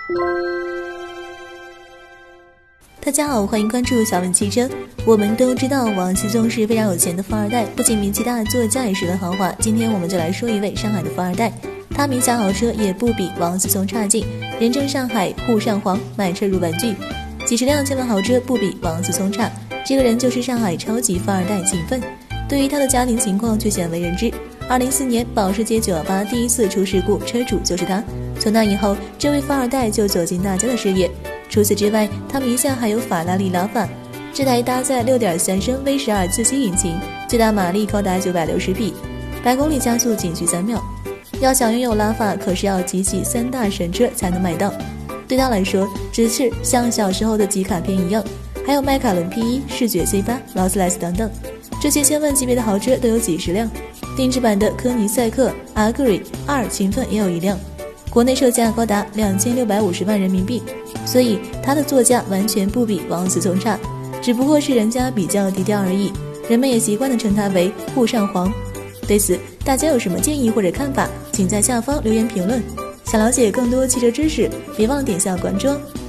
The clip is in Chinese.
大家好，欢迎关注小文汽车。我们都知道王思聪是非常有钱的富二代，不仅名气大，座驾也十分豪华。今天我们就来说一位上海的富二代，他名下豪车也不比王思聪差劲，人称上海沪上皇，买车如玩具，几十辆千万豪车不比王思聪差。这个人就是上海超级富二代靳奋。对于他的家庭情况却鲜为人知。2004年保时捷918第一次出事故，车主就是他。从那以后，这位富二代就走进大家的视野。除此之外，他名下还有法拉利拉法，这台搭载 6.3 升 V12 自吸引擎，最大马力高达960匹，100公里加速仅需3秒。要想拥有拉法，可是要集齐3大神车才能买到。对他来说，只是像小时候的集卡片一样，还有迈凯伦 P1、视觉 C8、劳斯莱斯等等，这些千万级别的豪车都有几十辆。定制版的科尼赛克 Agri 2勤奋也有1辆，国内售价高达2650万人民币，所以他的座驾完全不比王思聪差，只不过是人家比较低调而已，人们也习惯地称他为沪上皇。对此大家有什么建议或者看法，请在下方留言评论。想了解更多汽车知识，别忘点下关注哦。